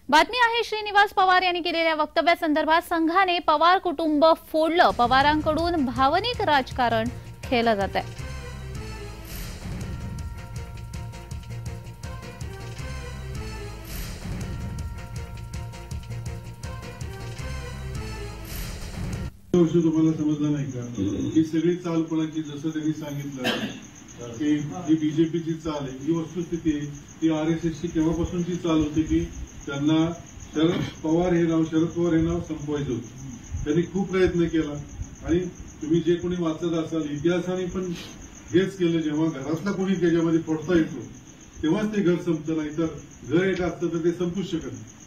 बातमी आहे श्रीनिवास पवार यांनी केलेल्या वक्तव्यासंदर्भात संघाने पवार कुटुंब फोडलं, पवारांकडून भावनिक राजकारण केलं जात आहे। तुम्हाला समजलं नाही का ही सगळी चाल कोणाची? जसं त्यांनी सांगितलं की ही बीजेपीची चाल आहे, ही वस्तुस्थिती आहे। ती आरएसएसची केव्हापासूनची चाल होती की त्यांना शरद पवार हे नाव संपवायचं होतं। त्यांनी खूप प्रयत्न केला आणि तुम्ही जे कोणी वाचत असाल इतिहासाने पण हेच केलं। जेव्हा घरातला कोणी त्याच्यामध्ये फोडता येतो तेव्हाच ते घर संपतं, नाही तर घर एक असतं तर ते संपूच शकत नाही।